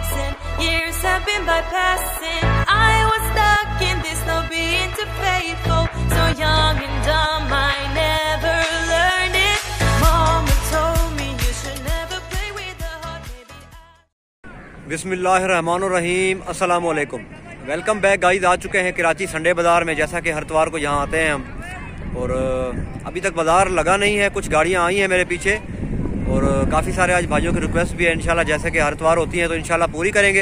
and years have been bypassing. I was stuck in this, no being too faithful, so young and dumb, I never learned it. Mama told me you should never play with the heart. बिस्मिल्लाहिर्रहमानिर्रहीम, अस्सलामु अलैकुम। Welcome back guys. आ चुके हैं Karachi Sunday बाज़ार में। जैसा कि हर इतवार को यहाँ आते हैं हम, और अभी तक बाज़ार लगा नहीं है। कुछ गाड़ियाँ आई हैं मेरे पीछे और काफ़ी सारे आज भाइयों की रिक्वेस्ट भी है। इंशाल्लाह जैसे कि हर इतवार होती हैं तो इंशाल्लाह पूरी करेंगे।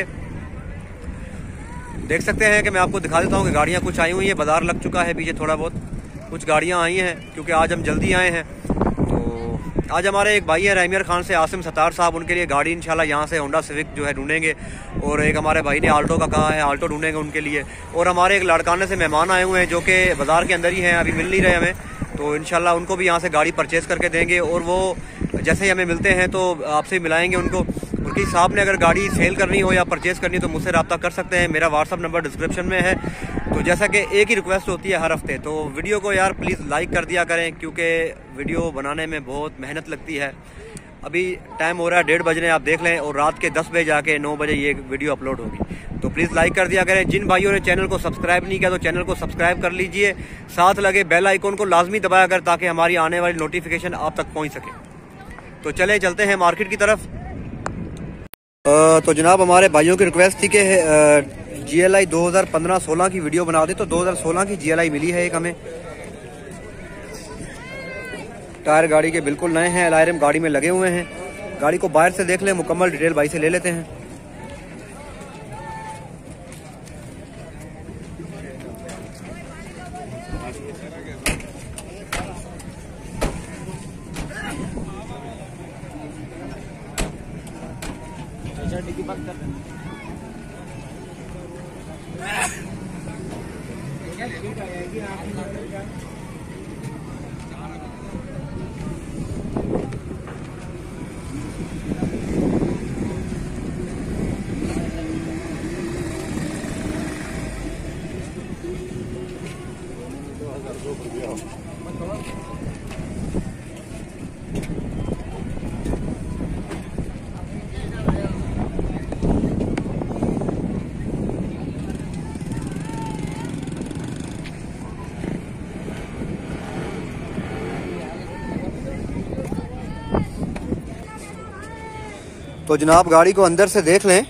देख सकते हैं कि मैं आपको दिखा देता हूँ कि गाड़ियाँ कुछ आई हुई हैं। बाज़ार लग चुका है पीछे, थोड़ा बहुत कुछ गाड़ियाँ आई हैं क्योंकि आज हम जल्दी आए हैं। तो आज हमारे एक भाई हैं रहमियर खान से, आसिम सत्तार साहब, उनके लिए गाड़ी इंशाल्लाह यहाँ से होंडा सिविक जो है ढूंढेंगे। और एक हमारे भाई ने आल्टो का कहा है, आल्टो ढूंढेंगे उनके लिए। और हमारे एक लड़काने से मेहमान आए हुए हैं जो कि बाज़ार के अंदर ही हैं, अभी मिल नहीं रहे हमें। तो इंशाल्लाह उनको भी यहाँ से गाड़ी परचेज़ करके देंगे और वो जैसे ही हमें मिलते हैं तो आपसे मिलाएंगे उनको। और किसी साहब ने अगर गाड़ी सेल करनी हो या परचेज़ करनी हो तो मुझसे रब्ता कर सकते हैं। मेरा व्हाट्सअप नंबर डिस्क्रिप्शन में है। तो जैसा कि एक ही रिक्वेस्ट होती है हर हफ्ते, तो वीडियो को यार प्लीज़ लाइक कर दिया करें क्योंकि वीडियो बनाने में बहुत मेहनत लगती है। अभी टाइम हो रहा है 1:30 बजने, आप देख लें, और रात के 10 बजे जाके 9 बजे ये वीडियो अपलोड होगी। तो प्लीज़ लाइक कर दिया करें। जिन भाइयों ने चैनल को सब्सक्राइब नहीं किया तो चैनल को सब्सक्राइब कर लीजिए। साथ लगे बेल आइकन को लाजमी दबाया कर ताकि हमारी आने वाली नोटिफिकेशन आप तक पहुँच सके। तो चलते हैं मार्केट की तरफ। तो जनाब हमारे भाइयों की रिक्वेस्ट थी कि GLI 2015-16 की वीडियो बना दे, तो 2016 की GLI मिली है एक हमें। टायर गाड़ी के बिल्कुल नए हैं, अलायरम गाड़ी में लगे हुए हैं। गाड़ी को बाहर से देख लें, मुकम्मल डिटेल भाई से ले लेते हैं। तो जनाब गाड़ी को अंदर से देख लें।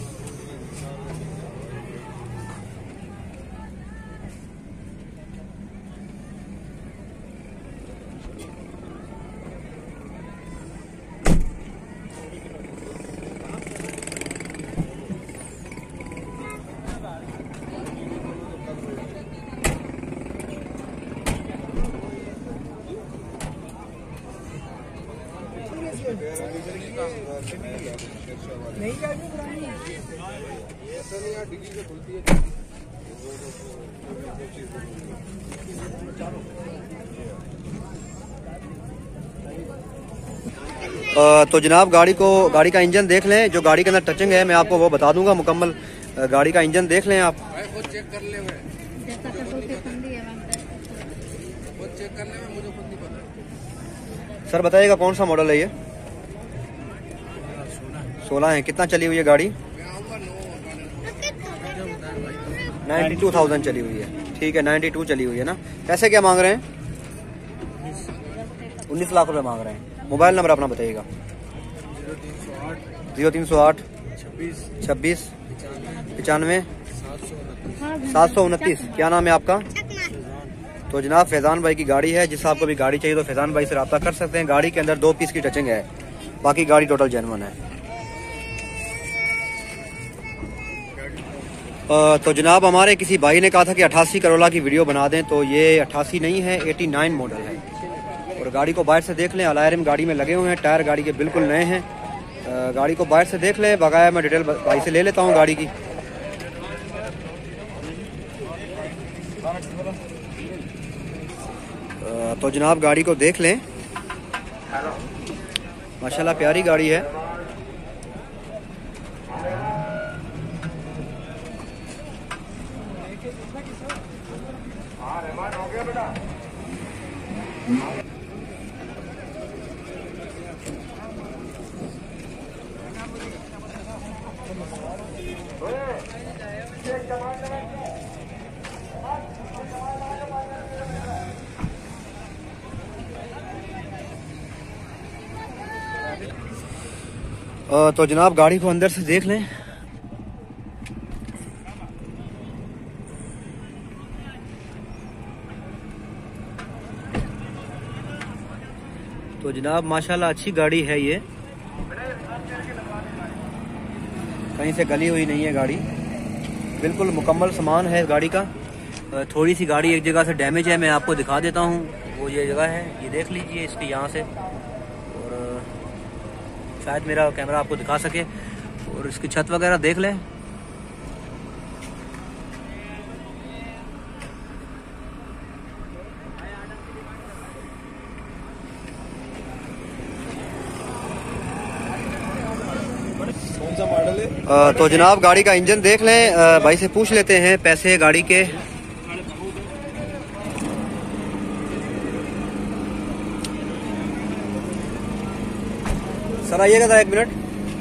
तो जनाब गाड़ी का इंजन देख लें। जो गाड़ी के अंदर टचिंग है मैं आपको वो बता दूंगा मुकम्मल। गाड़ी का इंजन देख लें आप। चेक कर ले, सर बताइएगा कौन सा मॉडल है ये? 16 है। कितना चली हुई है गाड़ी? 92,000 चली हुई है। ठीक है, 92 चली हुई है ना। पैसे क्या मांग रहे हैं? 19 लाख रुपए मांग रहे हैं। मोबाइल नंबर अपना बताइएगा। 0308 26 95 729। क्या नाम है आपका? तो जनाब फैजान भाई की गाड़ी है। जिस आपको भी गाड़ी चाहिए तो फैजान भाई से रब्ता कर सकते हैं। गाड़ी के अंदर 2 पीस की टचिंग है, बाकी गाड़ी टोटल जेन्युइन है। तो जनाब हमारे किसी भाई ने कहा था कि 88 करोला की वीडियो बना दें, तो ये 88 नहीं है, 89 मॉडल है। और गाड़ी को बाहर से देख लें, अलायरम गाड़ी में लगे हुए हैं, टायर गाड़ी के बिल्कुल नए हैं। गाड़ी को बाहर से देख लें, बकाया मैं डिटेल भाई से ले लेता हूँ गाड़ी की। तो जनाब गाड़ी को देख लें, माशाल्लाह प्यारी गाड़ी है। तो जनाब गाड़ी को अंदर से देख लें। तो जनाब माशाल्लाह अच्छी गाड़ी है ये, कहीं से गली हुई नहीं है गाड़ी, बिल्कुल मुकम्मल सामान है गाड़ी का। थोड़ी सी गाड़ी एक जगह से डैमेज है, मैं आपको दिखा देता हूँ। वो ये जगह है, ये देख लीजिए इसके यहाँ से, और शायद मेरा कैमरा आपको दिखा सके। और इसकी छत वगैरह देख लें। कौन सा मॉडल है? तो जनाब गाड़ी का इंजन देख लें, भाई से पूछ लेते हैं पैसे गाड़ी के। सर आइएगा था 1 मिनट।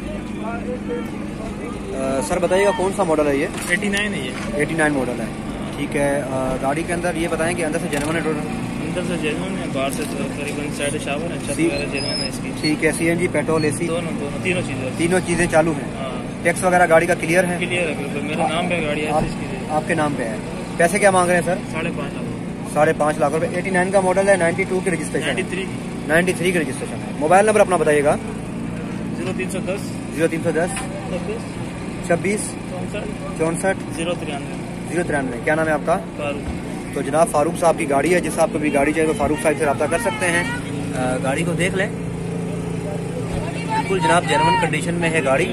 सर बताइएगा कौन सा मॉडल है ये? 89 है ये। 89 मॉडल है, ठीक है। गाड़ी के अंदर ये बताएं कि अंदर से जेन्युइन है टोटल? अंदर से जेन्युइन है, बाहर से तकरीबन साइड शावर है, छत वगैरह जेन्युइन है इसकी। ठीक है। सीएनजी, पेट्रोल, एसी दोनों तीनों चीजें चालू हैं। टैक्स वगैरह गाड़ी का क्लियर है? क्लियर है बिल्कुल, मेरे नाम पे गाड़ी है। आपके नाम पे है। पैसे क्या मांग रहे हैं सर? 5.5 लाख रुपए। 89 का मॉडल है, 92 की रजिस्ट्रेशन, 93 की रजिस्ट्रेशन है। मोबाइल नंबर अपना बताइएगा। 0310 26 64 093। क्या नाम है आपका? फारूक। तो जनाब फारूक साहब की गाड़ी है, जिस आपको भी गाड़ी चाहिए तो फारूक साहब से रब्ता कर सकते हैं। गाड़ी को देख लें, बिल्कुल जनाब जेन्युइन कंडीशन में है गाड़ी।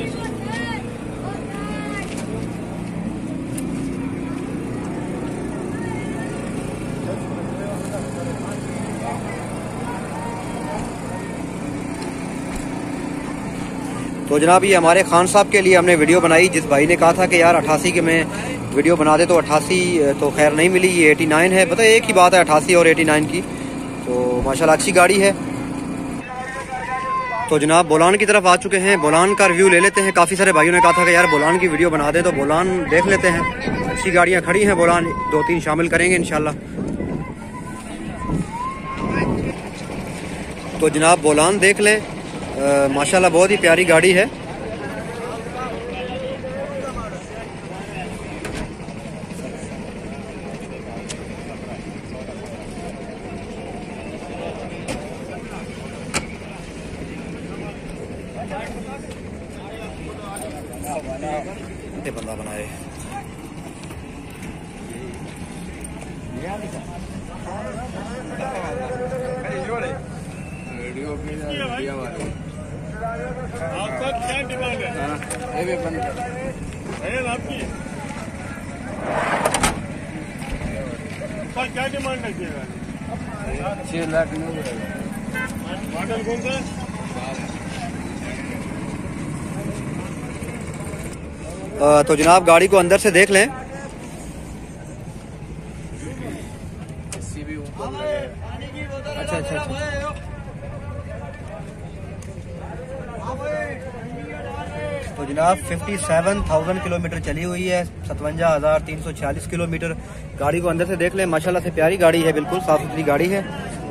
तो जनाब ये हमारे खान साहब के लिए हमने वीडियो बनाई। जिस भाई ने कहा था कि यार 88 के में वीडियो बना दे, तो 88 तो खैर नहीं मिली, ये 89 है। पता है एक ही बात है 88 और 89 की। तो माशाल्लाह अच्छी गाड़ी है। तो जनाब बोलान की तरफ आ चुके हैं, बोलान का रिव्यू ले लेते हैं। काफ़ी सारे भाइयों ने कहा था कि यार बोलान की वीडियो बना दे, तो बोलान देख लेते हैं। अच्छी गाड़ियाँ खड़ी हैं बोलान, 2-3 शामिल करेंगे इंशाल्लाह। तो जनाब बोलान देख लें, माशाल्लाह बहुत ही प्यारी गाड़ी है। बंदा बनाए आपका क्या डिमांड है? आपकी क्या डिमांड है? 6 लाख। मॉडल कौन सा? तो जनाब गाड़ी को अंदर से देख लें। अच्छा। तो जनाब 57,000 किलोमीटर चली हुई है, 57,346 किलोमीटर। गाड़ी को अंदर से देख लें, माशाल्लाह से प्यारी गाड़ी है, बिल्कुल साफ सुथरी गाड़ी है।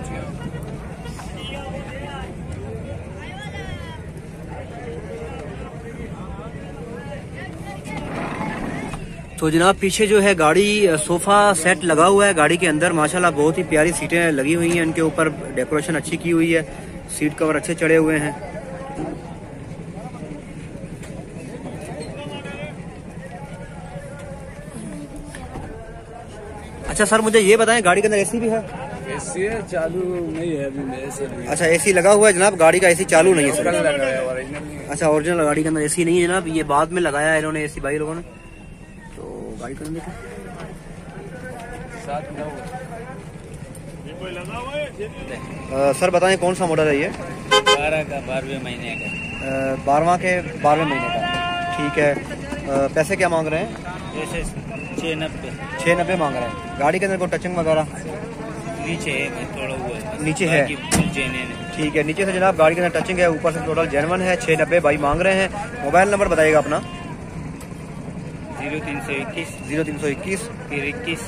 तो जनाब पीछे जो है गाड़ी सोफा सेट लगा हुआ है गाड़ी के अंदर, माशाल्लाह बहुत ही प्यारी सीटें लगी हुई हैं, इनके ऊपर डेकोरेशन अच्छी की हुई है, सीट कवर अच्छे चढ़े हुए हैं। अच्छा सर मुझे ये बताएं गाड़ी के अंदर एसी भी है? एसी है, चालू नहीं है अभी में एसी। अच्छा एसी लगा हुआ है जनाब, गाड़ी का एसी चालू नहीं है सर? ओरिजिनल। अच्छा ओरिजिनल गाड़ी के अंदर एसी नहीं है जनाब, ये बाद में लगाया है इन्होंने एसी भाई लोगों ने। तो गाड़ी के अंदर सर बताएं कौन सा मॉडल है ये? 12वें महीने का। 12वें महीने का, ठीक है। पैसे क्या मांग रहे हैं? ऐसे 690 मांग रहे हैं। गाड़ी के अंदर कोई टचिंग वगैरह? नीचे है, थोड़ा हुआ है। नीचे है, ठीक है। नीचे से जनाब गाड़ी के अंदर टचिंग है, ऊपर से टोटल जेन्युइन है। 690 भाई मांग रहे हैं। मोबाइल नंबर बताइएगा अपना। 0321 फिर 21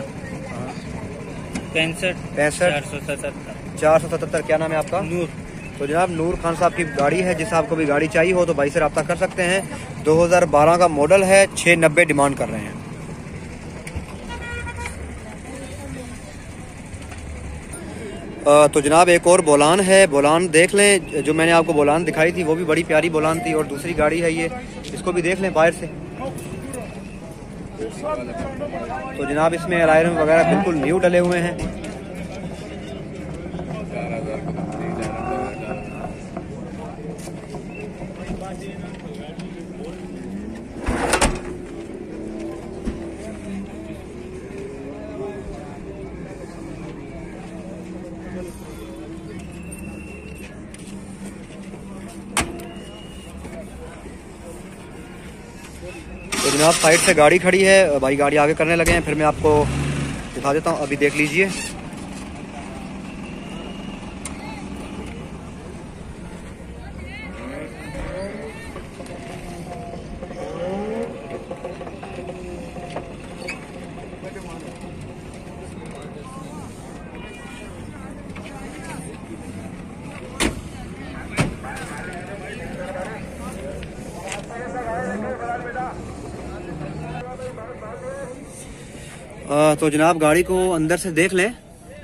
65 477। क्या नाम है आपका? नूर। तो जनाब नूर खान साहब की गाड़ी है, जिस आपको भी गाड़ी चाहिए हो तो भाई से रब्ता कर सकते हैं। 2012 का मॉडल है, 690 डिमांड कर रहे हैं। तो जनाब एक और बोलान है, बोलान देख लें। जो मैंने आपको बोलान दिखाई थी वो भी बड़ी प्यारी बोलान थी, और दूसरी गाड़ी है ये, इसको भी देख लें बाहर से। तो जनाब इसमें अलायरम वगैरह बिल्कुल न्यू डले हुए हैं। तो जनाब साइड से गाड़ी खड़ी है, भाई गाड़ी आगे करने लगे हैं, फिर मैं आपको दिखा देता हूँ। अभी देख लीजिए। तो जनाब गाड़ी को अंदर से देख लें।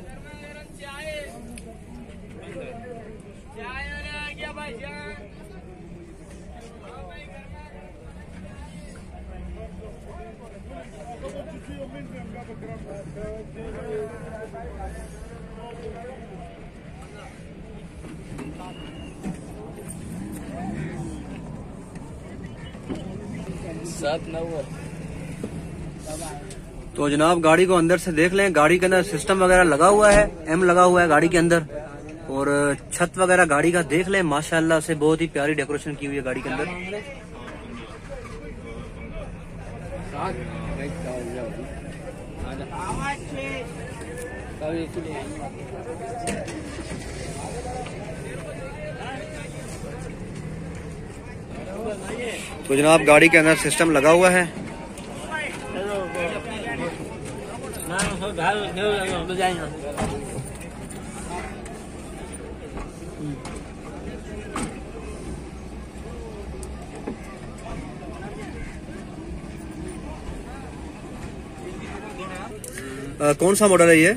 तो जनाब गाड़ी को अंदर से देख लें। गाड़ी के अंदर सिस्टम वगैरह लगा हुआ है, एम लगा हुआ है गाड़ी के अंदर, और छत वगैरह गाड़ी का देख लें। माशाल्लाह से बहुत ही प्यारी डेकोरेशन की हुई है गाड़ी के अंदर। तो जनाब गाड़ी के अंदर सिस्टम लगा हुआ है। कौन सा मॉडल है ये?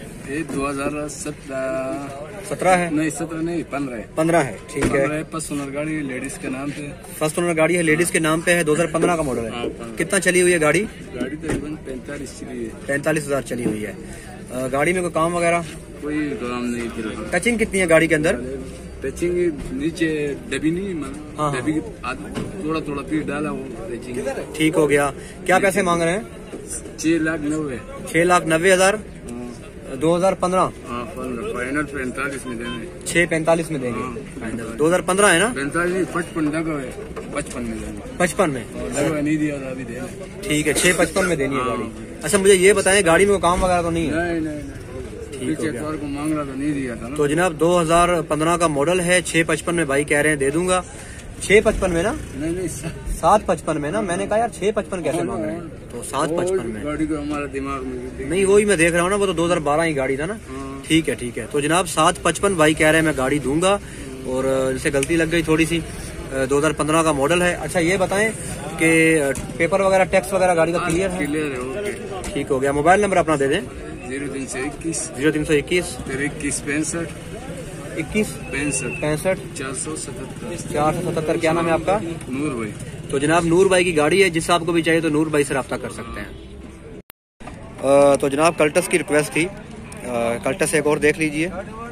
2017 है? नहीं 17 नहीं, 15 है। ठीक है। फर्स्ट ओनर गाड़ी लेडीज के नाम पे। फर्स्ट ओनर गाड़ी है, लेडीज के नाम पे है, 2015 का मॉडल है। कितना चली हुई है गाड़ी? गाड़ी तकरीबन 45 चली है। 45,000 चली हुई है। गाड़ी में कोई काम वगैरह? कोई काम नहीं। टचिंग कितनी है गाड़ी के अंदर? टचिंग नीचे डबी नहीं, हाँ। डबी थोड़ा थोड़ा पीस डाला वो टचिंग। ठीक हो गया। क्या पैसे मांग रहे हैं? 6,90,000। 6,90,000 2015। फाइनल 45 में देंगे। 6,45 में देंगे। 2015 है ना? 45 55 लगा है, 55 में देंगे। 55 में नहीं दिया था, अभी देना। ठीक है, 6,55 में देनी है गाड़ी। अच्छा मुझे ये बताएं, गाड़ी में काम वगैरह तो नहीं है? नहीं। ठीक है, को मांग रहा था, नहीं दिया था ना। तो जनाब 2015 का मॉडल है, 6,55 में भाई कह रहे हैं दे दूंगा। 6,55 में ना? नहीं 7,55 में ना? मैंने कहा यार 6,55 कैसे मांग रहे हैं? तो 7,55 में गाड़ी को हमारा दिमाग में नहीं, वही मैं देख रहा हूँ ना, वो तो 2012 ही गाड़ी था ना। ठीक है। तो जनाब 7,55 भाई कह रहे हैं मैं गाड़ी दूंगा, और इनसे गलती लग गई थोड़ी सी। 2015 का मॉडल है। अच्छा ये बताएं कि पेपर वगैरह टैक्स वगैरह गाड़ी का क्लियर है? क्लियर है, ओके। ठीक हो गया। मोबाइल नंबर अपना दे दें। 0321 0321 21 65 21 65 477। क्या नाम है आपका? नूर भाई। तो जनाब नूर भाई की गाड़ी है, जिस आपको भी चाहिए तो नूर भाई से रब्ता कर सकते हैं। तो जनाब कल्टस की रिक्वेस्ट थी, कल्टस एक और देख लीजिए।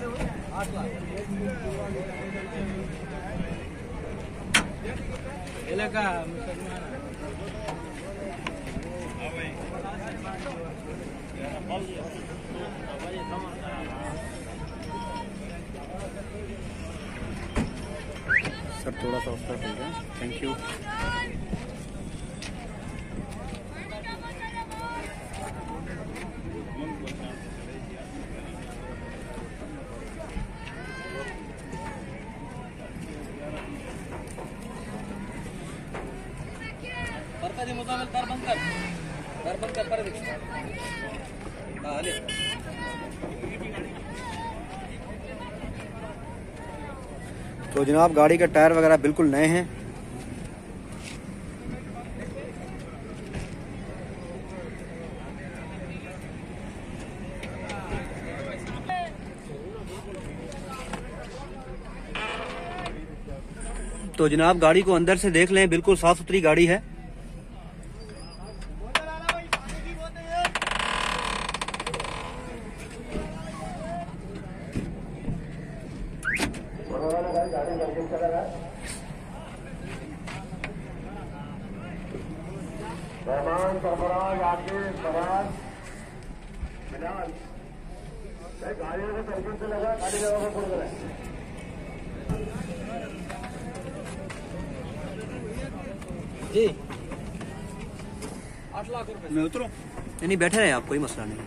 सर थोड़ा सा उसका थैंक यू। तो जनाब गाड़ी के टायर वगैरह बिल्कुल नए हैं। तो जनाब गाड़ी को अंदर से देख लें, बिल्कुल साफ सुथरी गाड़ी है। जी 8 लाख रुपए मैं उतरूं? नहीं बैठे रहे आप, कोई मसला नहीं।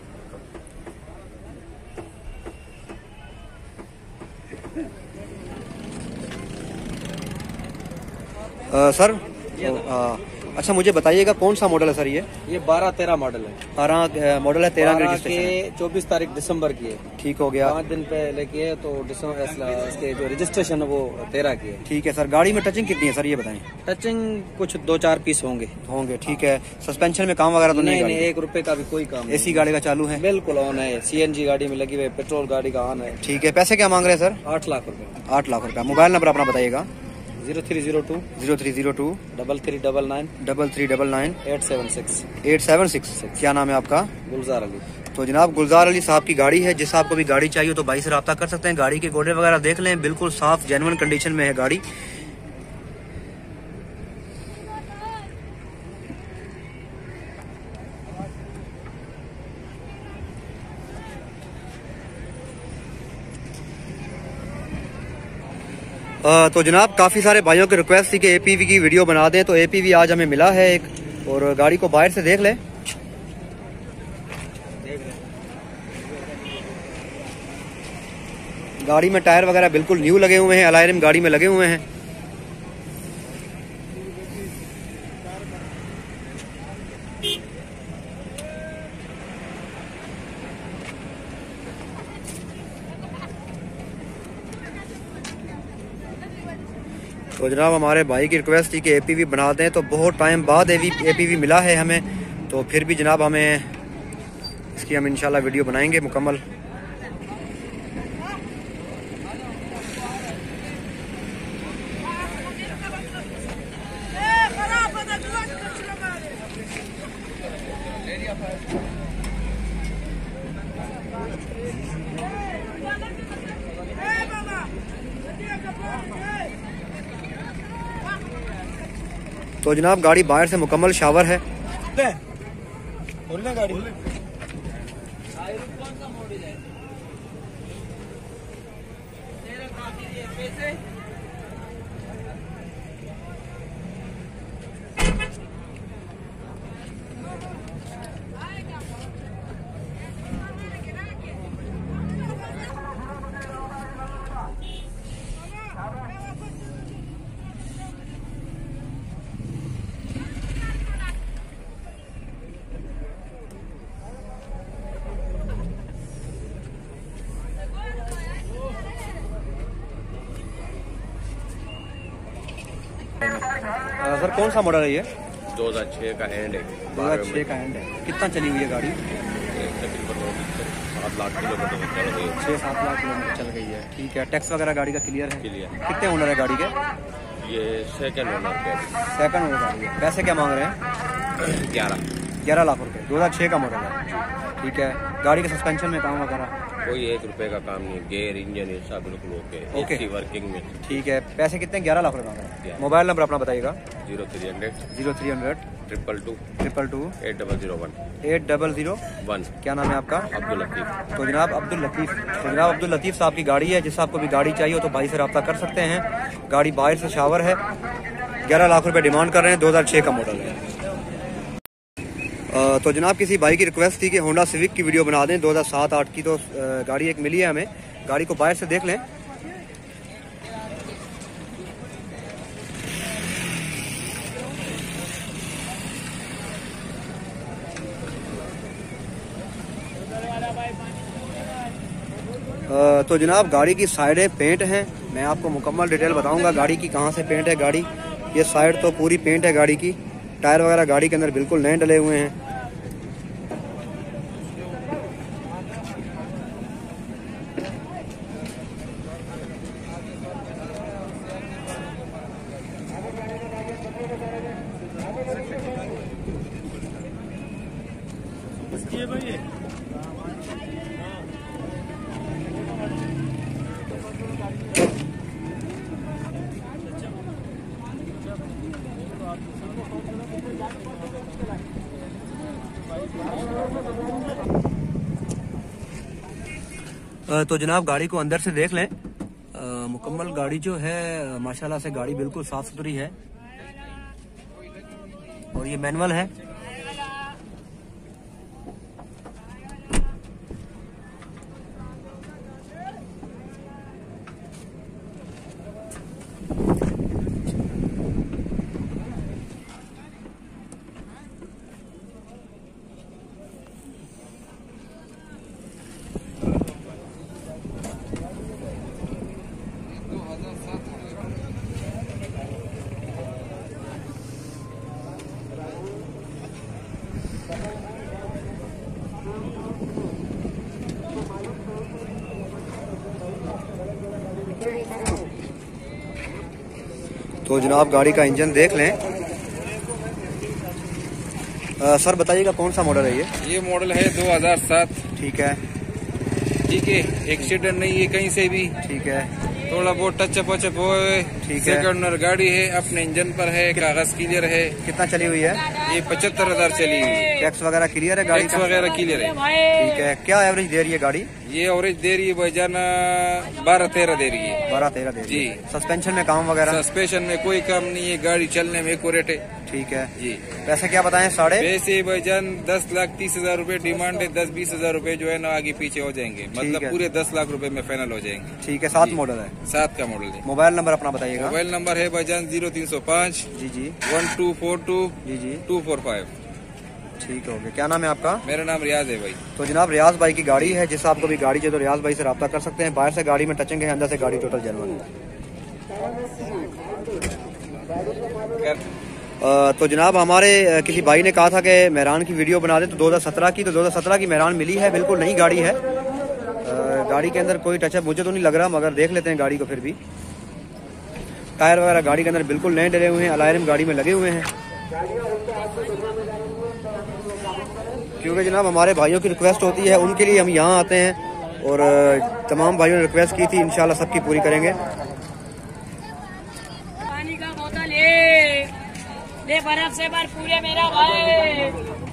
सर अच्छा मुझे बताइएगा कौन सा मॉडल है सर ये? 12-13 मॉडल है। 12 मॉडल है, 13 के 24 तारीख दिसंबर की है। ठीक हो गया। 5 दिन पहले की है, तो इसके जो रजिस्ट्रेशन है वो 13 की है। ठीक है सर। गाड़ी में टचिंग कितनी है सर ये बताएं? टचिंग कुछ 2-4 पीस होंगे। ठीक है। सस्पेंशन में काम वगैरह तो नहीं? नहीं, 1 रुपए का भी कोई काम। एसी गाड़ी का चालू है? बिल्कुल ऑन है। CNG गाड़ी में लगी हुई है, पेट्रोल गाड़ी का ऑन है। ठीक है। पैसे क्या मांग रहे हैं सर? 8 लाख रुपए। 8 लाख रुपए। मोबाइल नंबर अपना बताइएगा। 0302 0302 3399 3399 876 876। क्या नाम है आपका? गुलजार अली। तो जनाब गुलजार अली साहब की गाड़ी है। जिस आपको भी गाड़ी चाहिए तो भाई से रब्ता कर सकते हैं। गाड़ी के गोडे वगैरह देख लें, बिल्कुल साफ जेन्युइन कंडीशन में है गाड़ी। तो जनाब काफ़ी सारे भाइयों की रिक्वेस्ट थी कि APV की वीडियो बना दें, तो APV आज हमें मिला है एक, और गाड़ी को बाहर से देख लें। गाड़ी में टायर वगैरह बिल्कुल न्यू लगे हुए हैं, अलॉय रिम गाड़ी में लगे हुए हैं। तो जनाब हमारे भाई की रिक्वेस्ट थी कि APV बना दें, तो बहुत टाइम बाद APV मिला है हमें, तो फिर भी जनाब हमें इसकी हम इंशाल्लाह वीडियो बनाएंगे मुकम्मल। तो जनाब गाड़ी बाहर से मुकम्मल शावर है। गाड़ी सर कौन सा मॉडल है ये? 2006 का एंड है। 2006 का एंड है। कितना चली हुई है गाड़ी? 7 लाख किलोमीटर चल गई है। 6-7 लाख किलोमीटर चल गई है। ठीक है। टैक्स वगैरह गाड़ी का क्लियर है? क्लियर। कितने ओनर है गाड़ी के? ये सेकंड ओनर है। सेकंड ओनर गाड़ी है। पैसे क्या मांग रहे हैं? 11 लाख रुपए। 2006 का मॉडल है। ठीक है। गाड़ी के सस्पेंशन में काम वगैरह? कोई 1 रुपए का काम नहीं, गेयर इंजन ये सब बिल्कुल ओके। AC वर्किंग में। ठीक है। पैसे कितने? 11 लाख रुपए मांग रहे हैं। मोबाइल नंबर अपना बताइएगा। 0300 0300 222 222 8001 8001। क्या नाम है आपका? अब्दुल लतीफ। तो जनाब अब्दुल लतीफ। तो जनाब अब्दुल लतीफ साहब की गाड़ी है। जिस आपको भी गाड़ी चाहिए हो तो भाई से रब्ता कर सकते हैं। गाड़ी बाहर से शावर है। 11 लाख रुपए डिमांड कर रहे हैं। 2006 का मॉडल है। तो जनाब किसी भाई की रिक्वेस्ट थी कि होंडा सिविक की वीडियो बना दें 2007-8 की, तो गाड़ी एक मिली है हमें। गाड़ी को बाहर से देख लें। तो जनाब गाड़ी की साइडें पेंट हैं। मैं आपको मुकम्मल डिटेल बताऊंगा गाड़ी की कहाँ से पेंट है गाड़ी। ये साइड तो पूरी पेंट है गाड़ी की। टायर वगैरह गाड़ी के अंदर बिल्कुल नए डले हुए हैं। तो जनाब गाड़ी को अंदर से देख लें। मुकम्मल गाड़ी जो है माशाल्लाह से गाड़ी बिल्कुल साफ सुथरी है और ये मैनुअल है। तो जनाब गाड़ी का इंजन देख लें। सर बताइएगा कौन सा मॉडल है ये मॉडल है 2007। ठीक है। ठीक है, एक्सीडेंट नहीं है कहीं से भी। ठीक है। थोड़ा बहुत टचअप वचअप हो। ठीक है। सेकंड ओनर गाड़ी है, अपने इंजन पर है, कागज क्लियर है। कितना चली हुई है? ये 75,000 चली हुई है। टैक्स वगैरह क्लियर है गाड़ी? टैक्स वगैरह क्लियर है। ठीक है। क्या एवरेज दे रही है गाड़ी? ये एवरेज दे रही है भाईजान 12-13 दे रही है। 12-13 दे रही है। जी। सस्पेंशन में काम वगैरह? सस्पेंशन में कोई काम नहीं है, गाड़ी चलने में एक्यूरेट है। ठीक है जी। पैसे क्या बताएं? पैसे भाईजान 10,30,000 रूपए डिमांड है। 10-20,000 रूपए जो है ना आगे पीछे हो जाएंगे, मतलब पूरे 10 लाख रूपए में फाइनल हो जाएंगे। ठीक है। 7 मॉडल है? 7 का मॉडल है। मोबाइल नंबर अपना बताइएगा। मोबाइल नंबर है भाईजान 0305 जी 1242 जी 245। ठीक हो गया। क्या नाम है आपका? मेरा नाम रियाज है भाई। तो जनाब रियाज भाई की गाड़ी है। जिस आपको भी गाड़ी चाहिए तो रियाज भाई से रब्ता कर सकते हैं। बाहर से गाड़ी में टचिंग है, अंदर से गाड़ी टोटल जेन्युइन है। तो जनाब हमारे किसी भाई ने कहा था कि मेहरान की वीडियो बना दे, तो 2017 की, तो 2017 की मेहरान मिली है। बिल्कुल नई गाड़ी है। गाड़ी के अंदर कोई टचअप मुझे तो नहीं लग रहा, मगर देख लेते हैं गाड़ी को फिर भी। टायर वगैरह गाड़ी के अंदर बिल्कुल नए डले हुए हैं। अलायरम गाड़ी में लगे हुए हैं। क्योंकि जनाब हमारे भाइयों की रिक्वेस्ट होती है, उनके लिए हम यहाँ आते हैं और तमाम भाइयों ने रिक्वेस्ट की थी, इंशाल्लाह सबकी पूरी करेंगे। पानी का बोतल ले बर्फ से भर पूरे मेरा भाई।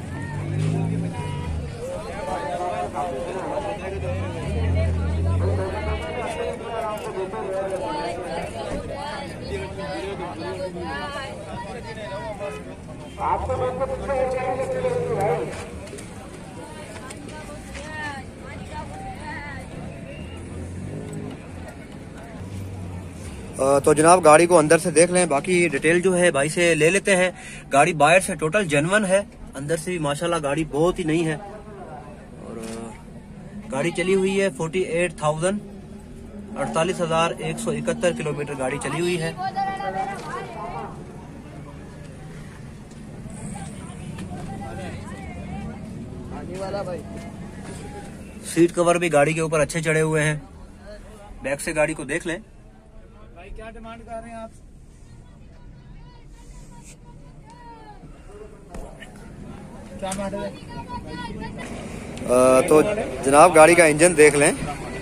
तो जनाब गाड़ी को अंदर से देख लें, बाकी डिटेल जो है भाई से ले लेते हैं। गाड़ी बाहर से टोटल जेन्युइन है, अंदर से भी माशाल्लाह गाड़ी बहुत ही नई है। और गाड़ी चली हुई है 48,171 किलोमीटर गाड़ी चली हुई है। सीट कवर भी गाड़ी के ऊपर अच्छे चढ़े हुए हैं। बैक से गाड़ी को देख लें। भाई क्या डिमांड कर रहे हैं आप? क्या मॉडल है? तो जनाब गाड़ी का इंजन देख लें।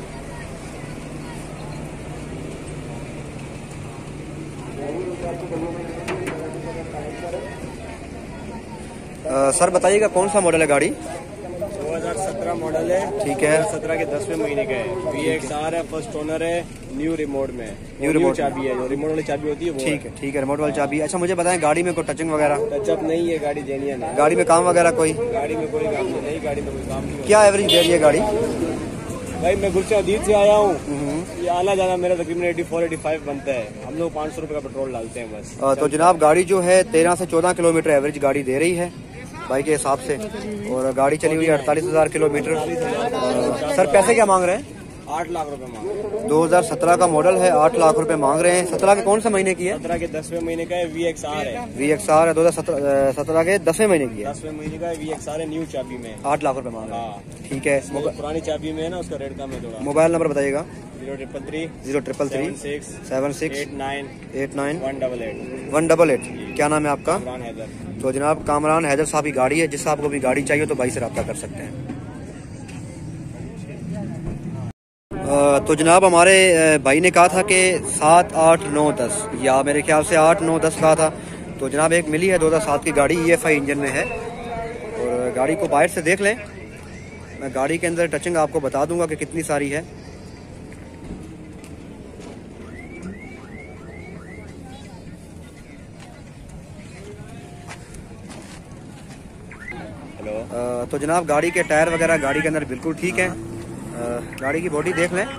सर बताइएगा कौन सा मॉडल है गाड़ी? 2017 मॉडल है। ठीक है। 17 के 10वें महीने का है। VXR है, फर्स्ट ओनर है, न्यू रिमोट में। न्यू रिमोट चाबी है, जो रिमोट वाली चाबी होती है वो। ठीक है। ठीक है, रिमोट वाली चाबी। अच्छा मुझे बताएं गाड़ी में कोई टचिंग वगैरह? टचअप नहीं है, गाड़ी जेन्युइन है। गाड़ी में काम वगैरह कोई? गाड़ी में कोई काम नहीं, गाड़ी में कोई काम नहीं। क्या एवरेज दे रही है गाड़ी? भाई मैं गुलशन अदीद से आया हूँ। ये आना जाना मेरा तकरीबन 84-85 बनता है। हम लोग 500 रुपए का पेट्रोल डालते हैं बस। तो जनाब गाड़ी जो है 13 से 14 किलोमीटर एवरेज गाड़ी दे रही है भाई के हिसाब से, और गाड़ी चली हुई है 48,000 किलोमीटर। सर पैसे क्या मांग रहे हैं? 8 लाख रुपए मांग रहे हैं। 2017 का मॉडल है, 8 लाख रुपए मांग रहे हैं। 17 के कौन सा महीने की है? 17 के 10वें महीने का है, VXR है। VXR है, 2017 के 10वें महीने की है। 10वें महीने का है, VXR है, न्यू चाबी में। 8 लाख रुपए मांग रहे हैं। ठीक है। पुरानी चाबी में है ना, उसका रेट कम है थोड़ा। मोबाइल नंबर बताइएगा। 0333 76 89 188। क्या नाम है आपका? कामरान हैदर। तो जनाब कामरान हैदर साहब की गाड़ी है, जिस आपको भी गाड़ी चाहिए तो भाई से रब्ता कर सकते हैं। तो जनाब हमारे भाई ने कहा था कि 7, 8, 9, 10 या मेरे ख्याल से 8, 9, 10 कहा था। तो जनाब एक मिली है 2007 की गाड़ी, EFI इंजन में है। और गाड़ी को बाहर से देख लें, मैं गाड़ी के अंदर टचिंग आपको बता दूंगा कि कितनी सारी है। तो जनाब गाड़ी के टायर वगैरह गाड़ी के अंदर बिल्कुल ठीक है। गाड़ी की बॉडी देख लें।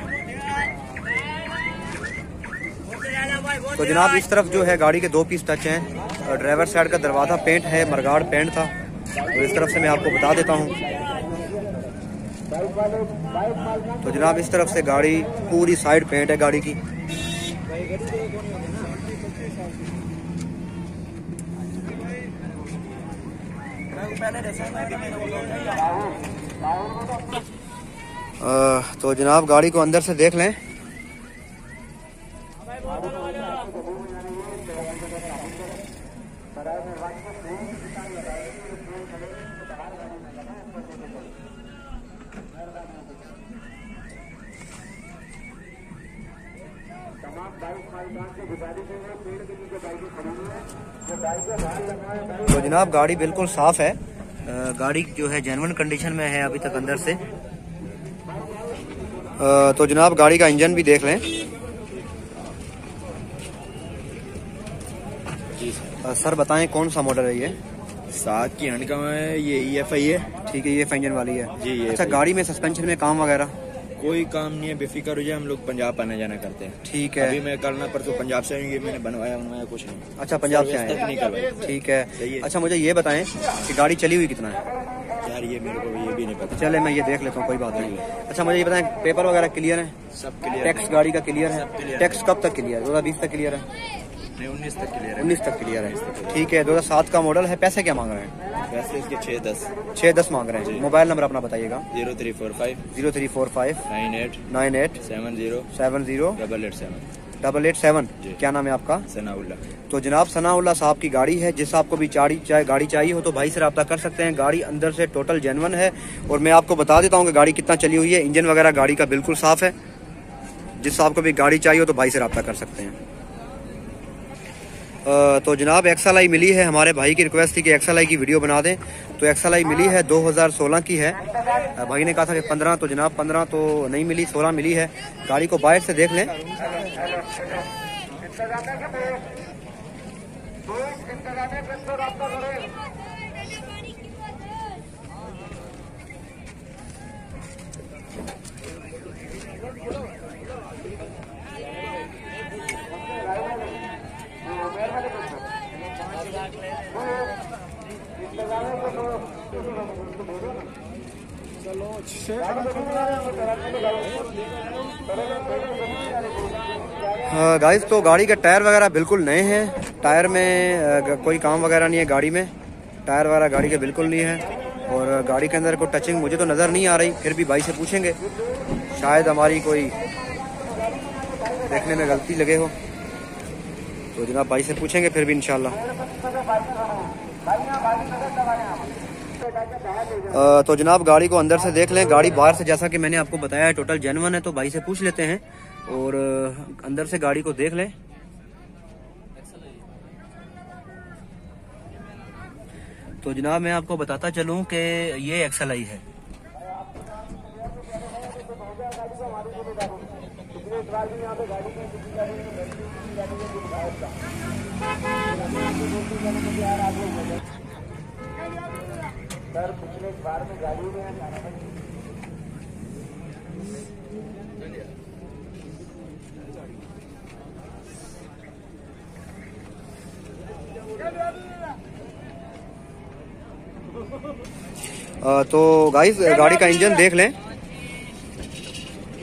तो जनाब इस तरफ जो है गाड़ी के 2 पीस टच हैं। ड्राइवर साइड का दरवाज़ा पेंट है, मरगाड़ पेंट था। तो इस तरफ से मैं आपको बता देता हूँ। तो जनाब इस तरफ से गाड़ी पूरी साइड पेंट है गाड़ी की। तो जनाब गाड़ी को अंदर से देख लें। तो जनाब गाड़ी बिल्कुल साफ है। गाड़ी जो है जेन्युइन कंडीशन में है अभी तक अंदर से। तो जनाब गाड़ी का इंजन भी देख लें। जी सर बताएं कौन सा मॉडल है ये? 7 की हंडकम है, ये EFI है। ठीक है, ये EFI इंजन वाली है जी। अच्छा, गाड़ी में सस्पेंशन में काम वगैरह कोई काम नहीं है, बेफिक्र हो जाए। हम लोग पंजाब आना जाना करते हैं। ठीक है। अभी मैं करना पर तो पंजाब से आएंगे, मैंने बनवाया कुछ नहीं। अच्छा, पंजाब से आए नहीं करवाया। ठीक है। अच्छा मुझे ये बताएं कि गाड़ी चली हुई कितना है? यार ये मेरे को ये भी नहीं पता। चले मैं ये देख लेता हूँ, कोई बात नहीं। अच्छा मुझे ये बताएं पेपर वगैरह क्लियर है? सब क्लियर। टैक्स गाड़ी का क्लियर है? टैक्स कब तक क्लियर है? 2020 तक क्लियर है? 19 तक क्लियर है। 19 तक क्लियर है। ठीक है। 2007 का मॉडल है। पैसे क्या मांग रहे हैं? वैसे इसके 610 मांग रहे हैं। मोबाइल नंबर अपना बताइएगा। 0345 98 70 887। क्या नाम है आपका? सनाउल्लाह। तो जनाब सनाउल्लाह साहब की गाड़ी है। जिस आपको भी गाड़ी चाहिए हो तो भाई से रब्ता कर सकते हैं। गाड़ी अंदर से टोटल जेन्युइन है। और मैं आपको बता देता हूँ कि गाड़ी कितना चली हुई है। इंजन वगैरह गाड़ी का बिल्कुल साफ है। जिस आपको भी गाड़ी चाहिए हो तो भाई से रब्ता कर सकते हैं। तो जनाब XLI मिली है। हमारे भाई की रिक्वेस्ट थी कि XLI की वीडियो बना दें, तो XLI मिली है। 2016 की है। भाई ने कहा था कि 15, तो जनाब 15 तो नहीं मिली, 16 मिली है। गाड़ी को बाहर से देख लें। गाइस तो गाड़ी के टायर वगैरह बिल्कुल नए हैं। टायर में कोई काम वगैरह नहीं है गाड़ी में। टायर वगैरह गाड़ी के बिल्कुल नहीं है। और गाड़ी के अंदर कोई टचिंग मुझे तो नज़र नहीं आ रही। फिर भी भाई से पूछेंगे, शायद हमारी कोई देखने में गलती लगे हो। तो जनाब भाई से पूछेंगे फिर भी इंशाल्लाह। तो जनाब गाड़ी को अंदर से देख लें। गाड़ी बाहर से जैसा कि मैंने आपको बताया है टोटल जेन्युइन है। तो भाई से पूछ लेते हैं और अंदर से गाड़ी को देख लें। तो जनाब मैं आपको बताता चलूं कि ये XLI है। सर पिछले बार में गाड़ी में तो गाइस गाड़ी का इंजन देख लें।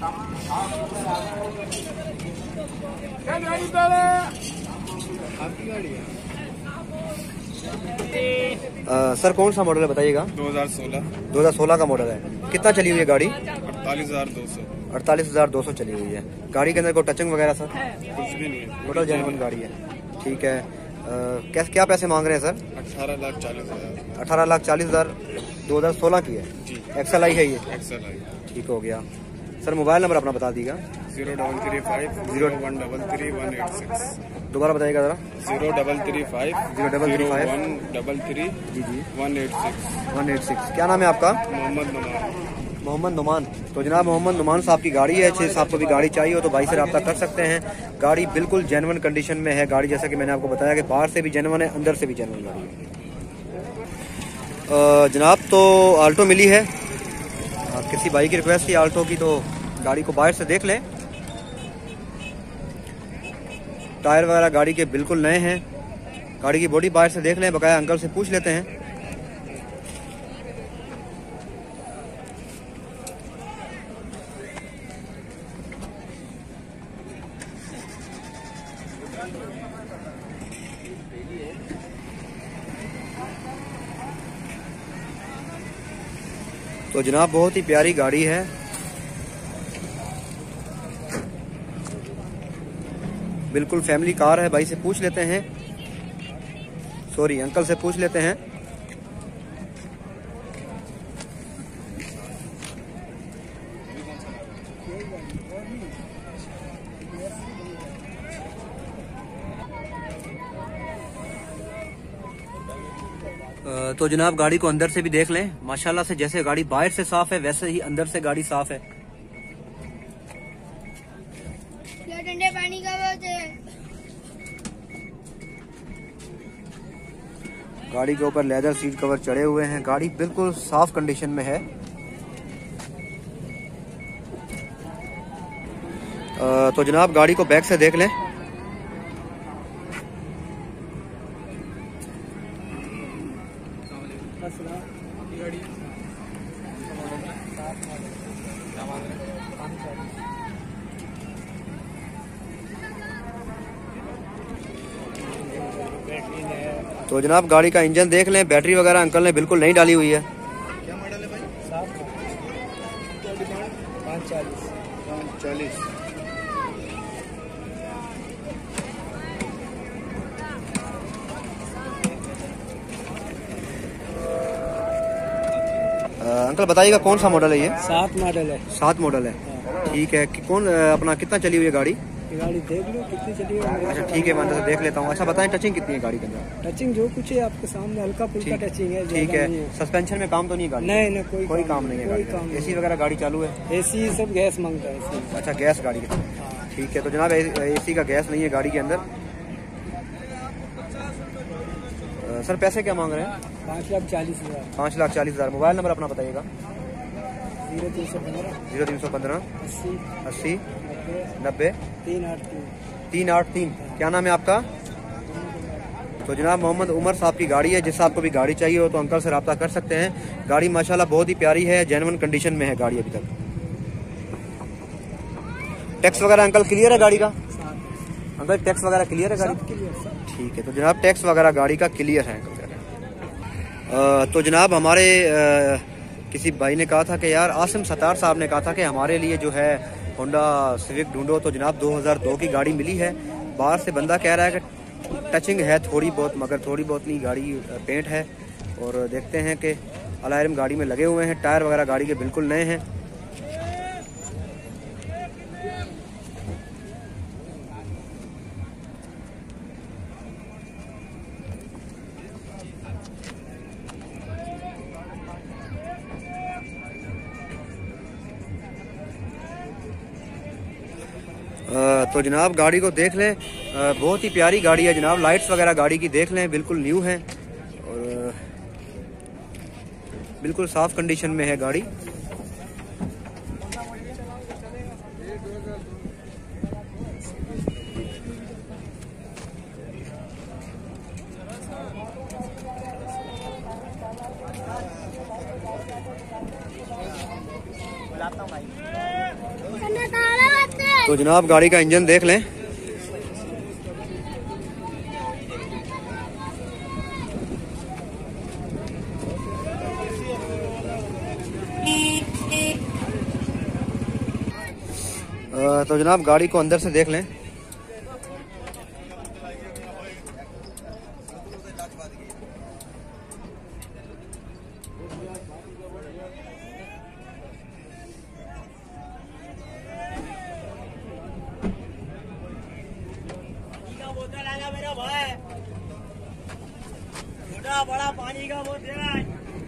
सर कौन सा मॉडल है बताइएगा? 2016 का मॉडल है। कितना चली हुई है गाड़ी? 48,200 चली हुई है। गाड़ी के अंदर कोई टचिंग वगैरह सर? कुछ भी नहीं है, टोटल जेन्युइन गाड़ी है। ठीक है। क्या पैसे मांग रहे हैं सर? 18,40,000। 18,40,000 2016 की है। एक्सल आई है ये? एक्सल आई। ठीक हो गया। सर मोबाइल नंबर अपना बता दीजिएगा। 0335 दोबारा बताइएगा जरा। 0335 जी जी 186। 186। क्या नाम है आपका? मोहम्मद नुमान। तो जनाब मोहम्मद नुमान साहब की गाड़ी है। अच्छे साहब को भी गाड़ी चाहिए हो तो भाई से रब्ता कर सकते हैं। गाड़ी बिल्कुल जेन्युइन कंडीशन में है। गाड़ी जैसा कि मैंने आपको बताया कि बाहर से भी जेन्युइन है, अंदर से भी जेन्युइन गाड़ी है। जनाब तो आल्टो मिली है। किसी भाई की रिक्वेस्ट थी आल्टो की, तो गाड़ी को बाहर से देख लें। टायर वगैरह गाड़ी के बिल्कुल नए हैं। गाड़ी की बॉडी बाहर से देख लें, बकाया अंकल से पूछ लेते हैं। तो जनाब बहुत ही प्यारी गाड़ी है। बिल्कुल फैमिली कार है। भाई से पूछ लेते हैं, सॉरी अंकल से पूछ लेते हैं। तो जनाब गाड़ी को अंदर से भी देख लें। माशाल्लाह से जैसे गाड़ी बाहर से साफ है वैसे ही अंदर से गाड़ी साफ है। ठंडे पानी का बहुत है। गाड़ी के ऊपर लेदर सीट कवर चढ़े हुए हैं। गाड़ी बिल्कुल साफ कंडीशन में है। तो जनाब गाड़ी को बैक से देख लें। तो जनाब गाड़ी का इंजन देख लें। बैटरी वगैरह अंकल ने बिल्कुल नहीं डाली हुई है। क्या मॉडल है भाई? 540। अंकल बताइएगा कौन सा मॉडल है ये? 7 मॉडल है। 7 मॉडल है। ठीक है। कौन अपना कितना चली हुई है गाड़ी? गाड़ी देख लो कितनी चली है। अच्छा ठीक है, मैं अंदर से देख लेता हूँ। अच्छा बताएं टचिंग कितनी है गाड़ी के अंदर? टचिंग जो कुछ है आपके सामने हल्का फुल्का टचिंग है। ठीक है। सस्पेंशन में काम तो नहीं है गाड़ी? नहीं कोई काम नहीं है गाड़ी। एसी वगैरह गाड़ी चालू है? एसी सब गैस मांगता है। अच्छा गैस गाड़ी के अंदर। ठीक है। तो जनाब एसी का गैस नहीं है गाड़ी के अंदर। सर पैसे क्या मांग रहे हैं? 5,40,000। 5,40,000। मोबाइल नंबर अपना बताइएगा। 0315 80 90 383। क्या नाम है आपका? तो जनाब मोहम्मद उमर साहब की गाड़ी है। जिस आपको भी गाड़ी चाहिए हो तो अंकल से रब्ता कर सकते हैं। गाड़ी माशाल्लाह बहुत ही प्यारी है, जेन्युइन कंडीशन में है गाड़ी अभी तक। टैक्स वगैरह अंकल क्लियर है गाड़ी का? अंकल टैक्स वगैरह क्लियर है गाड़ी? ठीक है। तो जनाब टैक्स वगैरह गाड़ी का क्लियर है अंकल। तो जनाब हमारे किसी भाई ने कहा था कि यार आसिम सतार साहब ने कहा था कि हमारे लिए जो है होंडा सिविक ढूंढो। तो जनाब 2002 की गाड़ी मिली है। बाहर से बंदा कह रहा है कि टचिंग है थोड़ी बहुत, मगर थोड़ी बहुत नहीं, गाड़ी पेंट है। और देखते हैं कि अलार्म गाड़ी में लगे हुए हैं। टायर वगैरह गाड़ी के बिल्कुल नए हैं। तो जनाब गाड़ी को देख लें। बहुत ही प्यारी गाड़ी है जनाब। लाइट्स वगैरह गाड़ी की देख लें, बिल्कुल न्यू है और बिल्कुल साफ कंडीशन में है गाड़ी। तो जनाब गाड़ी का इंजन देख लें। तो जनाब गाड़ी को अंदर से देख लें। बड़ा पानी का बोतल।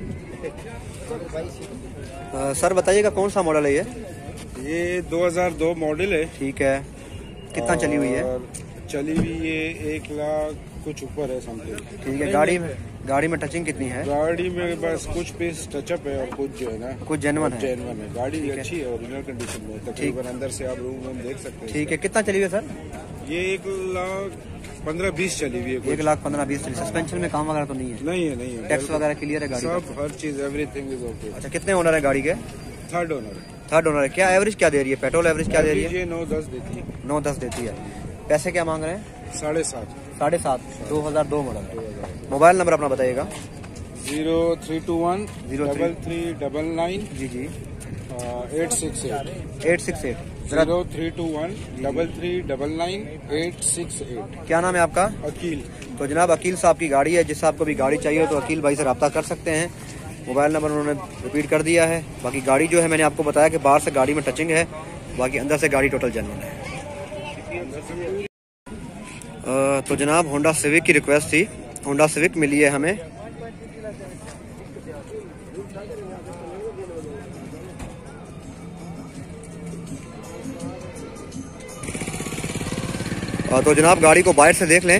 सर बताइएगा कौन सा मॉडल है ये 2002 मॉडल है। ठीक है, कितना चली हुई है? चली हुई ये 1 लाख कुछ ऊपर है समथिंग। ठीक है, गाड़ी में टचिंग कितनी है? गाड़ी में बस कुछ पीस टचअप है और कुछ जो है ना कुछ जेन्युइन है। गाड़ी अच्छी है, ओरिजिनल कंडीशन में। तकरीबन अंदर से आप रूम देख सकते हैं। ठीक है, कितना चली हुई है सर? ये 1,15,20 चली हुई है। 1,15,20 चली। सस्पेंशन में काम वगैरह तो नहीं है? नहीं है। टैक्स वगैरह क्लियर है गाड़ी? सब हर चीज एवरीथिंग इज ओके। अच्छा, कितने ओनर है गाड़ी के? थर्ड ओनर है। क्या एवरेज क्या दे रही है? पेट्रोल एवरेज क्या दे रही है? 9-10 देती है। 9-10 देती है। पैसे क्या मांग रहे हैं? 7.5। 2002 मॉडल है। मोबाइल नंबर अपना बताइएगा। 0321 3399 जी 868 868 0321 3399 868। क्या नाम है आपका? अकील। तो जनाब अकील साहब की गाड़ी है। जिस आपको भी गाड़ी चाहिए तो अकील भाई से रब्ता कर सकते हैं। मोबाइल नंबर उन्होंने रिपीट कर दिया है। बाकी गाड़ी जो है मैंने आपको बताया कि बाहर से गाड़ी में टचिंग है, बाकी अंदर से गाड़ी टोटल जेन्युइन है। तो जनाब होंडा सिविक की रिक्वेस्ट थी। होंडा सिविक मिली है हमें। तो जनाब गाड़ी को बाहर से देख लें।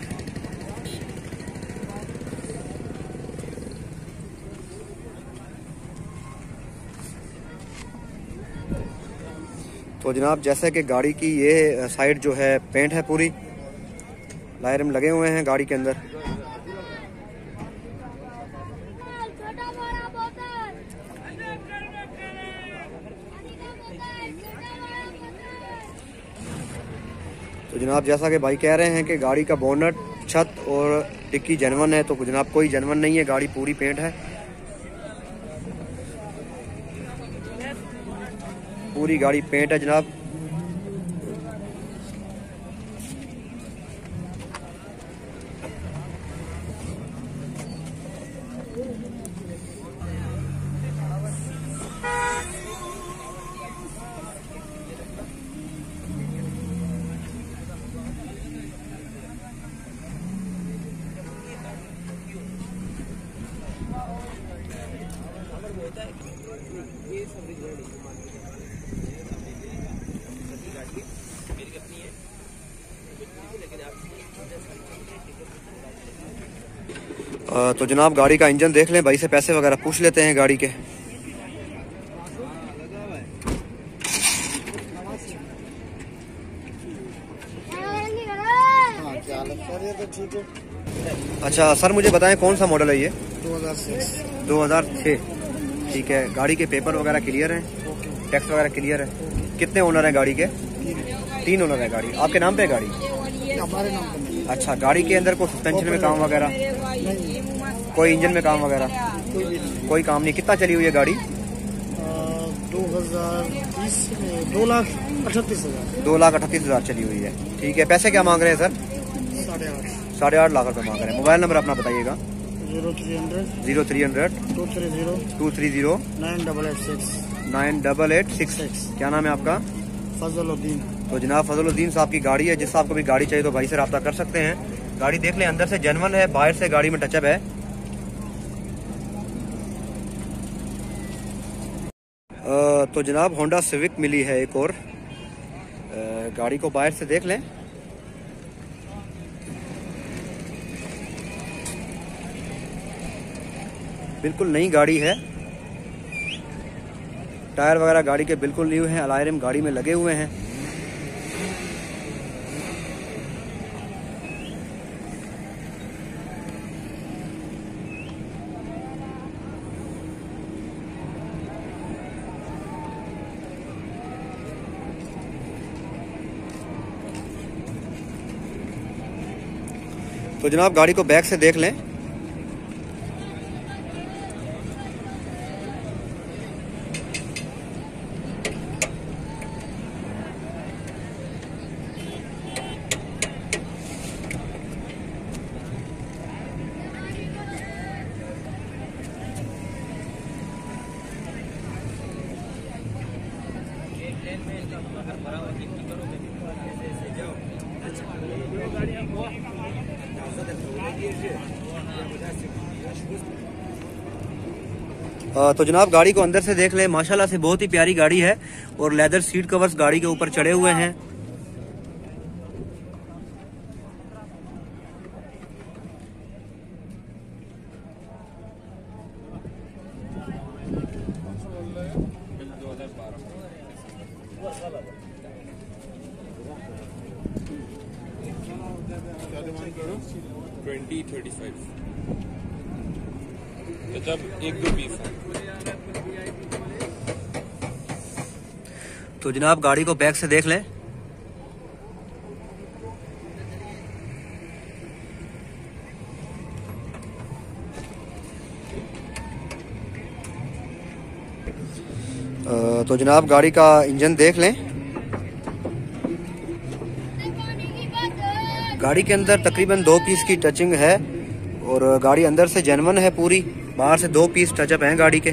तो जनाब जैसे कि गाड़ी की ये साइड जो है पेंट है, पूरी लाइरम लगे हुए हैं गाड़ी के अंदर। तो जनाब जैसा कि भाई कह रहे हैं कि गाड़ी का बोनट, छत और डिक्की जेन्युइन है, तो जनाब कोई जेन्युइन नहीं है, गाड़ी पूरी पेंट है। पूरी गाड़ी पेंट है जनाब। तो जनाब गाड़ी का इंजन देख लें, भाई से पैसे वगैरह पूछ लेते हैं गाड़ी के। अच्छा सर मुझे बताएं कौन सा मॉडल है ये? 2006। ठीक है, गाड़ी के पेपर वगैरह क्लियर हैं, टैक्स वगैरह क्लियर है। कितने ओनर हैं गाड़ी के? 3 ओनर है गाड़ी। आपके नाम पे है गाड़ी? हमारे नाम पे। अच्छा, गाड़ी के अंदर कोई सस्पेंशन में काम वगैरह, कोई इंजन में काम वगैरह? कोई काम नहीं। कितना चली हुई है गाड़ी? 2020 में 2,38,000। 2,38,000 चली हुई है। ठीक है, पैसे क्या मांग रहे हैं सर? 8.5 लाख रुपए मांग रहे हैं। मोबाइल नंबर अपना बताइएगा। 0300 230 98866। क्या नाम है आपका? फजलुद्दीन। तो जनाब फजलुद्दीन साहब की गाड़ी है। जिस आपको भी गाड़ी चाहिए तो भाई से रब्ता कर सकते हैं। गाड़ी देख लें, अंदर से जेन्युइन है, बाहर से गाड़ी में टचअप है। तो जनाब होंडा सिविक मिली है एक और। गाड़ी को बाहर से देख लें। बिल्कुल नई गाड़ी है। टायर वगैरह गाड़ी के बिल्कुल न्यू हैं। अलायरम गाड़ी में लगे हुए हैं। तो जनाब गाड़ी को बैक से देख लें। तो जनाब गाड़ी को अंदर से देख लें, माशाल्लाह से बहुत ही प्यारी गाड़ी है और लेदर सीट कवर्स गाड़ी के ऊपर चढ़े हुए हैं। जब 1-2 पीस है। तो जनाब गाड़ी को बैक से देख लें। तो जनाब गाड़ी का इंजन देख लें। गाड़ी के अंदर तकरीबन 2 पीस की टचिंग है और गाड़ी अंदर से जेन्युइन है पूरी, बाहर से 2 पीस टचअप हैं गाड़ी के।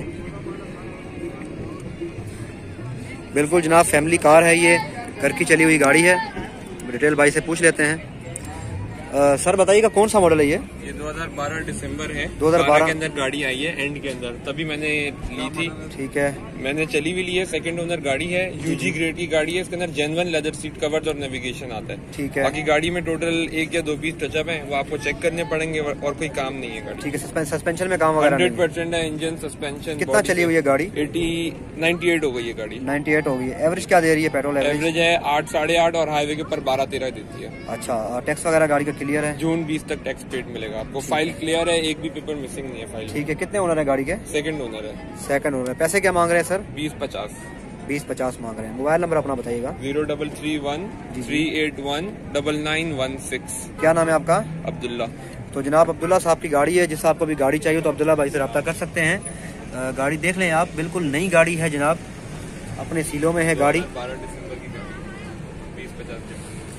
बिल्कुल जनाब फैमिली कार है, ये घर की चली हुई गाड़ी है। डिटेल भाई से पूछ लेते हैं। सर बताइएगा कौन सा मॉडल है ये? 2012 दिसंबर है। 2012 के अंदर गाड़ी आई है, एंड के अंदर, तभी मैंने ली थी। ठीक है, मैंने चली भी ली है। सेकंड ओनर गाड़ी है, यूजी ग्रेड की गाड़ी है। इसके अंदर जेन्युइन लेदर सीट कवर्स और नेविगेशन आता है। ठीक है। बाकी गाड़ी में टोटल 1 या 2 पीस टचअप है, वो आपको चेक करने पड़ेंगे और कोई काम नहीं है गाड़ी। ठीक है। सस्पेंशन में काम वगैरह 100% है। Engine, suspension. कितना चली हुई है गाड़ी? 98 हो गई है गाड़ी। 98 हो गई। एवरेज क्या दे रही है पेट्रोल एवरेज है 8, 8.5 और हाईवे के ऊपर 12-13 देती है। अच्छा, टैक्स वगैरह गाड़ी का क्लियर है? जून 20 तक टैक्स पेड मिलेगा आपको। फाइल क्लियर है, एक भी पेपर मिसिंग नहीं है फाइल। ठीक है। कितने ओनर है गाड़ी के? सेकंड ओनर है। Second owner. पैसे क्या मांग रहे हैं सर? 20-50 मांग रहे हैं। मोबाइल नंबर अपना बताइएगा। 0331 381 9916। क्या नाम है आपका? अब्दुल्ला। तो जनाब अब्दुल्ला साहब की गाड़ी है। जिस आपको भी गाड़ी चाहिए तो अब्दुल्ला भाई से रब्ता कर सकते हैं। गाड़ी देख लें आप, बिल्कुल नई गाड़ी है जनाब, अपने सीलों में है गाड़ी। 12 दिसंबर की गाड़ी, 20-50।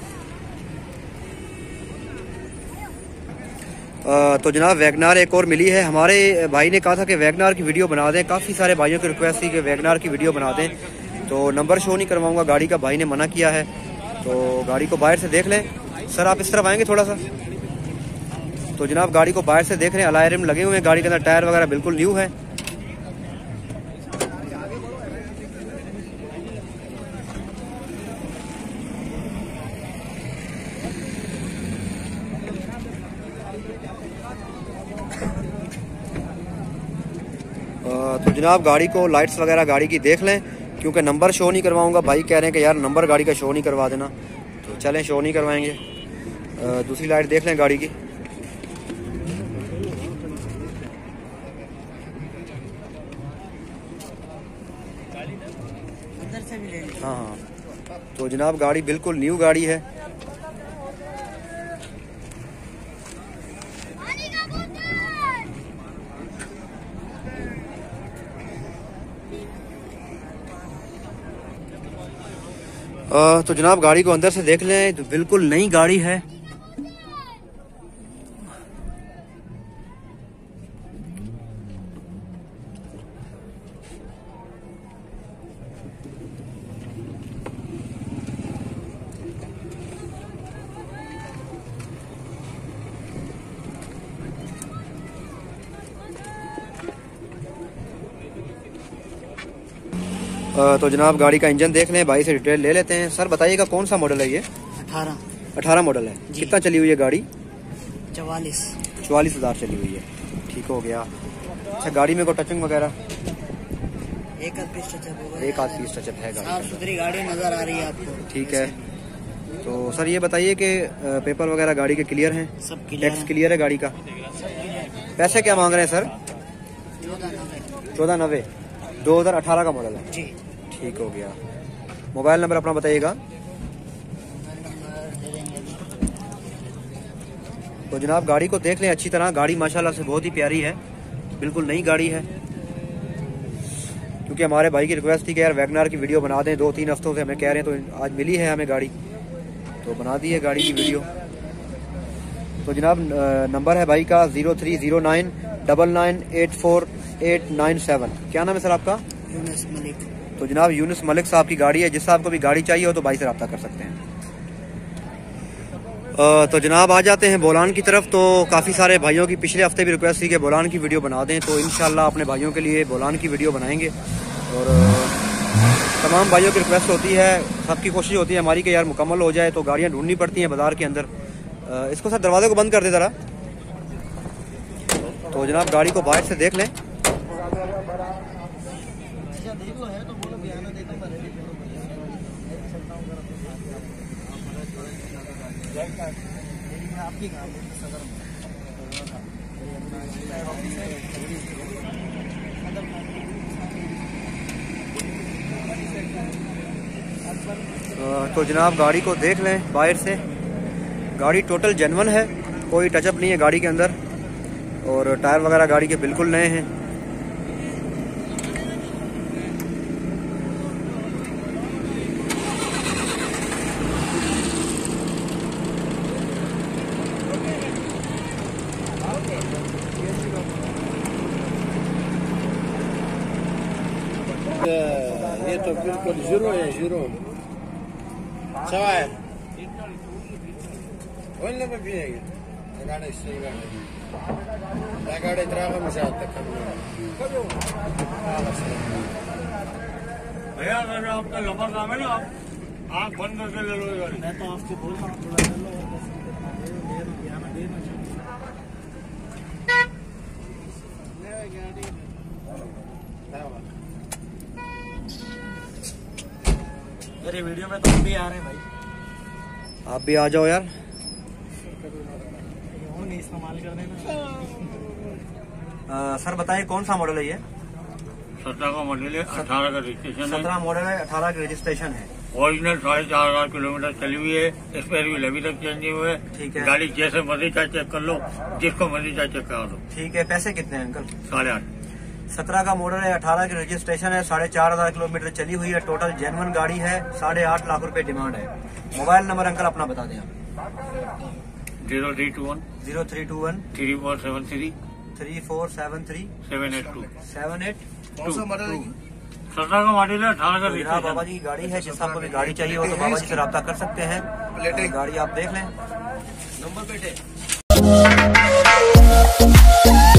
तो जनाब वैगनार एक और मिली है। हमारे भाई ने कहा था कि वैगनार की वीडियो बना दें। काफ़ी सारे भाइयों की रिक्वेस्ट थी कि वैगनार की वीडियो बना दें, तो नंबर शो नहीं करवाऊंगा गाड़ी का, भाई ने मना किया है। तो गाड़ी को बाहर से देख लें। सर आप इस तरफ आएंगे थोड़ा सा। तो जनाब गाड़ी को बाहर से देख रहे हैं, अलॉय रिम लगे हुए हैं गाड़ी के अंदर, टायर वगैरह बिल्कुल न्यू है। तो जनाब गाड़ी को लाइट्स वगैरह गाड़ी की देख लें, क्योंकि नंबर शो नहीं करवाऊंगा। भाई कह रहे हैं कि यार नंबर गाड़ी का शो नहीं करवा देना, तो चलें शो नहीं करवाएंगे। दूसरी लाइट देख लें गाड़ी की। हाँ, तो जनाब गाड़ी बिल्कुल न्यू गाड़ी है। तो जनाब गाड़ी को अंदर से देख लें तो बिल्कुल नई गाड़ी है। तो जनाब गाड़ी का इंजन देख लें, भाई से डिटेल ले लेते हैं। सर बताइएगा कौन सा मॉडल है ये? 18 मॉडल है। कितना चली हुई है गाड़ी? 44,000 चली हुई है। ठीक हो गया। अच्छा गाड़ी में कोई टचिंग वगैरह? एक आध पीस टचअप है गाड़ी। साफ सुथरी गाड़ी नजर आ रही है आपको। ठीक है। तो सर ये बताइए कि पेपर वगैरह गाड़ी के क्लियर हैं? सब क्लियर। टैक्स क्लियर है गाड़ी का? पैसे क्या मांग रहे हैं सर? 1490। 2018 का मॉडल है जी। ठीक हो गया। मोबाइल नंबर अपना बताइएगा। तो जनाब गाड़ी को देख लें अच्छी तरह, गाड़ी माशाल्लाह से बहुत ही प्यारी है, बिल्कुल नई गाड़ी है। क्योंकि हमारे भाई की रिक्वेस्ट थी कि यार वैगनार की वीडियो बना दें, 2-3 हफ्तों से हमें कह रहे हैं, तो आज मिली है हमें गाड़ी, तो बना दी है गाड़ी की वीडियो। तो जनाब नंबर है भाई का 0309998487। क्या नाम है सर आपका? यूनुस मलिक। तो जनाब यूनुस मलिक साहब की गाड़ी है, जिस साहब को भी गाड़ी चाहिए हो तो भाई से रब्ता कर सकते हैं। तो जनाब आ जाते हैं बोलान की तरफ। तो काफ़ी सारे भाइयों की पिछले हफ्ते भी रिक्वेस्ट थी कि बोलान की वीडियो बना दें, तो इंशाल्लाह अपने भाइयों के लिए बोलान की वीडियो बनाएंगे। और तमाम भाइयों की रिक्वेस्ट होती है, सबकी कोशिश होती है हमारी कि यार मुकम्मल हो जाए, तो गाड़ियाँ ढूंढनी पड़ती हैं बाज़ार के अंदर। इसको सर दरवाजे को बंद कर दे ज़रा। तो जनाब गाड़ी को बाहर से देख लें। तो जनाब गाड़ी को देख लें बाहर से, गाड़ी टोटल जेन्युइन है, कोई टचअप नहीं है गाड़ी के अंदर, और टायर वगैरह गाड़ी के बिल्कुल नए हैं। ये तो बिल्कुल जीरो है, जीरो सवाए वल्ले में भी है गाड़ी सही गाड़ी ड्राइवर में से आता भैया अगर आपका लंबा काम है ना, आप आँख बंद करके ले लो गाड़ी। मैं तो आपको बोल रहा हूँ थोड़ा ले लो। मेरी वीडियो में तो भी आ रहे हैं भाई, आप भी आ जाओ यार। इस्तेमाल कर देना। सर बताइए कौन सा मॉडल है ये? 17 का मॉडल है, 18 का रजिस्ट्रेशन है। 17 मॉडल है, 18 का रजिस्ट्रेशन है। ओरिजिनल 4,500 किलोमीटर चली हुई है, स्पेयर व्हील अभी तक चेंज नहीं हुए। ठीक है। गाड़ी जैसे मर्जी चाहे चेक कर लो, जिसको मर्जी चाहे चेक करा दो। ठीक है। पैसे कितने हैं अंकल? 8.5। 17 का मॉडल है, 18 की रजिस्ट्रेशन है, 4,500 किलोमीटर चली हुई है, टोटल जेन्युइन गाड़ी है, 8.5 लाख रुपए डिमांड है। मोबाइल नंबर अंकल अपना बता दें आप। 0321 0321 3473 3473 782 782। 17 का मॉडल है, 18 का जनाब बाबा जी की गाड़ी है, जिस आपको भी गाड़ी चाहिए हो तो बाबा जी से रब्ता कर सकते हैं। गाड़ी आप देख लें, नंबर प्लेट है।